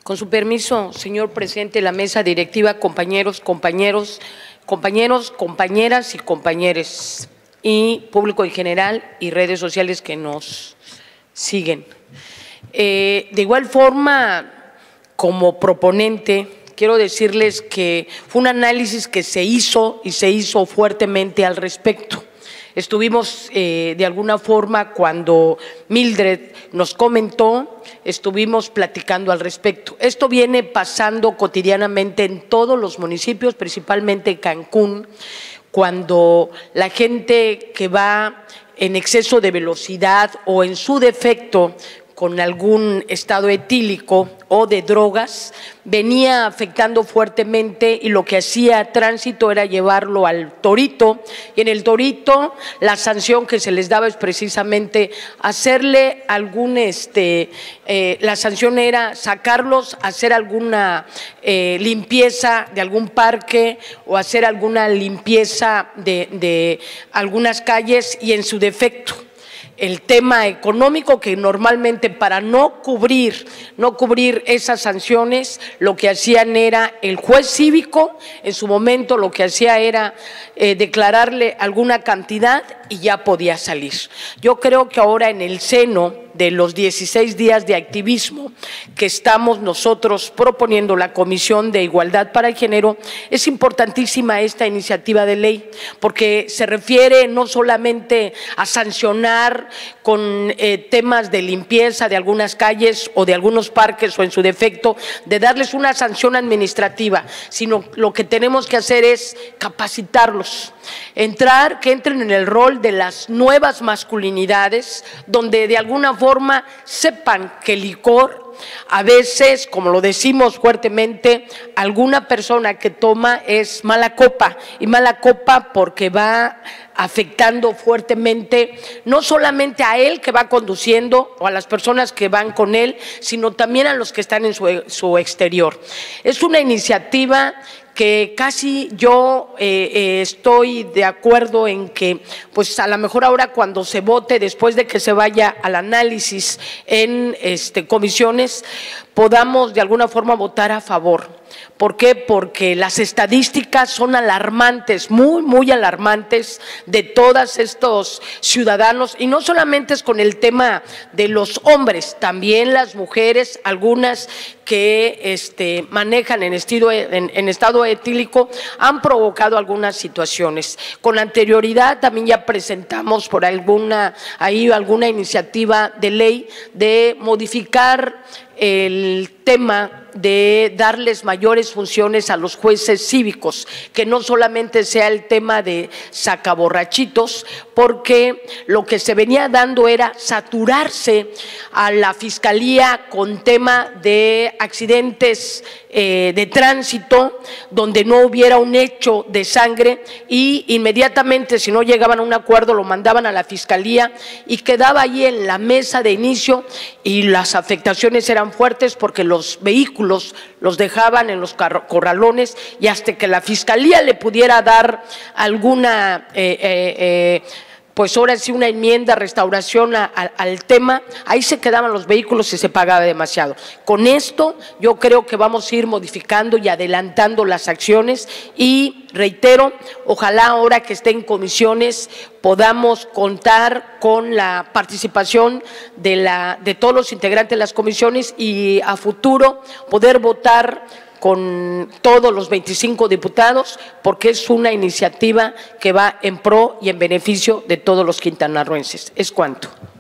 Con su permiso, señor presidente de la mesa directiva, compañeros, compañeras y compañeres y público en general y redes sociales que nos siguen. De igual forma, como proponente, quiero decirles que fue un análisis que se hizo y se hizo fuertemente al respecto. Estuvimos de alguna forma, cuando Mildred nos comentó, estuvimos platicando al respecto. Esto viene pasando cotidianamente en todos los municipios, principalmente Cancún, cuando la gente que va en exceso de velocidad o en su defecto con algún estado etílico o de drogas, venía afectando fuertemente y lo que hacía tránsito era llevarlo al Torito, y en el Torito la sanción que se les daba es precisamente hacerle algún, la sanción era sacarlos, hacer alguna limpieza de algún parque o hacer alguna limpieza de algunas calles, y en su defecto el tema económico, que normalmente para no cubrir esas sanciones, lo que hacían era el juez cívico, en su momento lo que hacía era declararle alguna cantidad y ya podía salir. Yo creo que ahora, en el seno de los 16 días de activismo que estamos nosotros proponiendo, la Comisión de Igualdad para el Género, es importantísima esta iniciativa de ley, porque se refiere no solamente a sancionar con temas de limpieza de algunas calles o de algunos parques, o en su defecto de darles una sanción administrativa, sino lo que tenemos que hacer es capacitarlos, que entren en el rol de las nuevas masculinidades, donde de alguna forma sepan que el licor, a veces, como lo decimos fuertemente, alguna persona que toma es mala copa, y mala copa porque va afectando fuertemente no solamente a él que va conduciendo o a las personas que van con él, sino también a los que están en su exterior. Es una iniciativa que casi yo estoy de acuerdo en que, pues a lo mejor ahora, cuando se vote, después de que se vaya al análisis en comisiones, podamos de alguna forma votar a favor. ¿Por qué? Porque las estadísticas son alarmantes, muy alarmantes, de todos estos ciudadanos, y no solamente es con el tema de los hombres, también las mujeres, algunas que manejan en estado etílico, han provocado algunas situaciones. Con anterioridad también ya presentamos por alguna iniciativa de ley de modificar el tema de darles mayores funciones a los jueces cívicos, que no solamente sea el tema de sacaborrachitos, porque lo que se venía dando era saturarse a la fiscalía con tema de accidentes de tránsito, donde no hubiera un hecho de sangre, y inmediatamente, si no llegaban a un acuerdo, lo mandaban a la fiscalía y quedaba ahí en la mesa de inicio, y las afectaciones eran fuertes porque los vehículos los dejaban en los corralones, y hasta que la fiscalía le pudiera dar alguna pues ahora sí una enmienda, restauración al tema, ahí se quedaban los vehículos y se pagaba demasiado. Con esto yo creo que vamos a ir modificando y adelantando las acciones, y reitero, ojalá ahora que esté en comisiones podamos contar con la participación de todos los integrantes de las comisiones, y a futuro poder votar con todos los 25 diputados, porque es una iniciativa que va en pro y en beneficio de todos los quintanarroenses. Es cuanto.